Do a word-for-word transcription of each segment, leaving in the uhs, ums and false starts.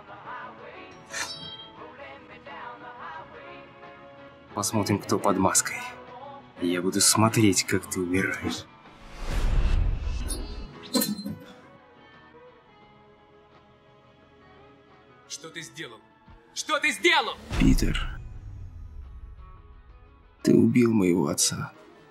Посмотрим, кто под маской. И я буду смотреть, как ты умираешь. Что ты сделал? Что ты сделал? Питер, ты убил моего отца.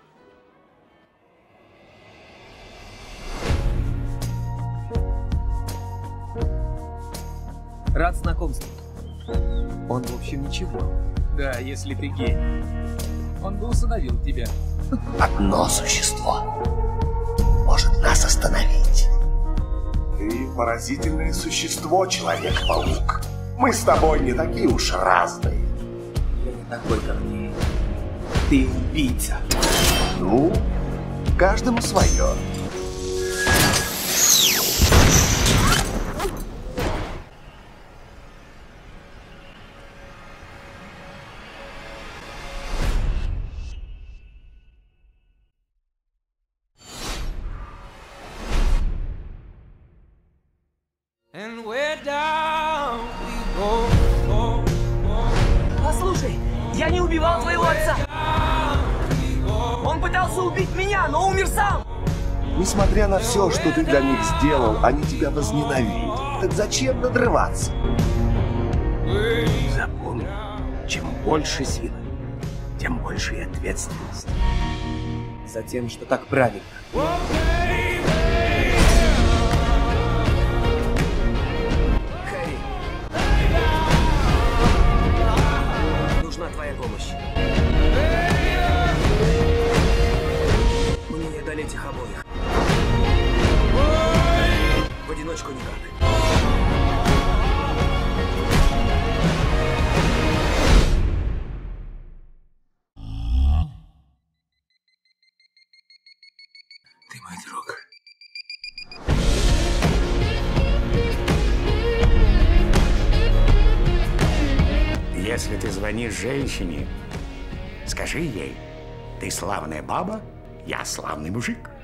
Рад знакомству. Он, в общем, ничего. Да, если ты гений. Он бы усыновил тебя. Одно существо может нас остановить. Ты поразительное существо, Человек-паук. Мы с тобой не такие уж разные. Я не такой, как ты. Ты убийца. Ну, каждому свое. Послушай, я не убивал твоего отца. Он пытался убить меня, но умер сам. Несмотря на все, что ты для них сделал, они тебя возненавидят. Так зачем надрываться? Запомни, чем больше силы, тем больше и ответственность. За тем, что так правильно. Хэри, нужна твоя помощь. Мне не одолеть их обоих. В одиночку никак. Ты мой друг. Если ты звонишь женщине, скажи ей, ты славная баба, я славный мужик.